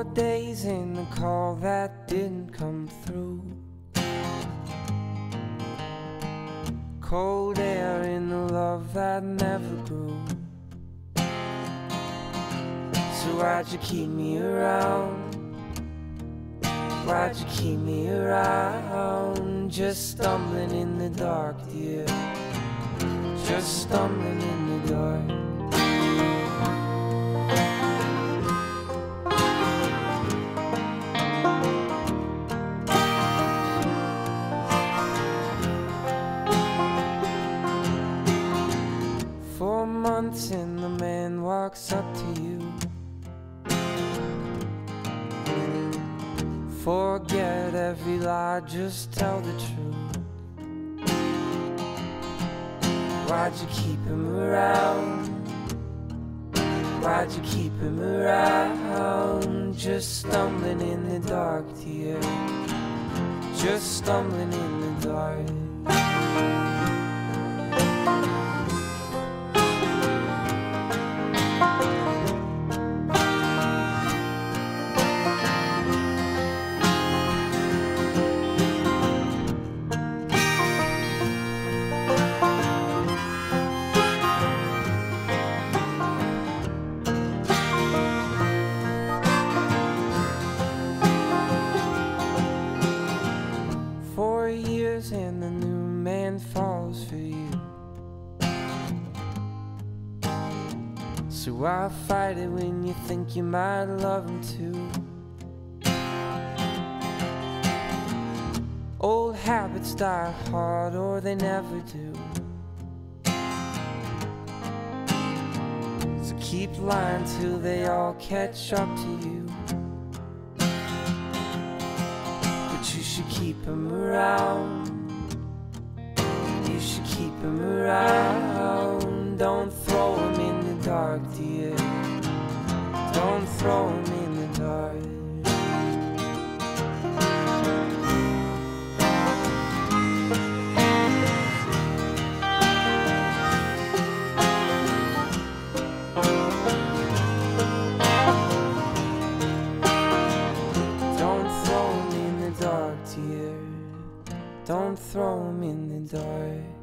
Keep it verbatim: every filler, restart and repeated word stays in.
Four days in the call that didn't come through. Cold air in the love that never grew. So why'd you keep me around? Why'd you keep me around? Just stumbling in the dark, dear. Just stumbling in the dark. Four months and the man walks up to you. Forget every lie, just tell the truth. Why'd you keep him around? Why'd you keep him around? Just stumbling in the dark, dear. Just stumbling in the dark. Years and the new man falls for you. So why fight it when you think you might love him too? Old habits die hard or they never do. So keep lying till they all catch up to you. You should keep him around. You should keep him around. Don't throw him in the dark, dear. Don't throw him in the dark. Don't throw him in the dark.